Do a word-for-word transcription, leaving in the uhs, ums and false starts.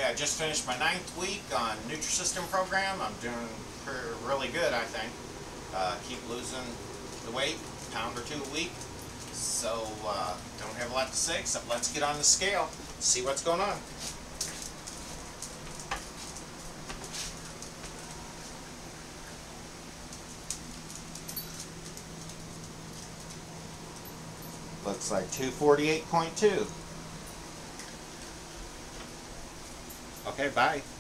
I just finished my ninth week on Nutrisystem program. I'm doing really good, I think. Uh, keep losing the weight, pound or two a week. So uh, don't have a lot to say, except let's get on the scale, see what's going on. Looks like two forty-eight point two. Okay, bye.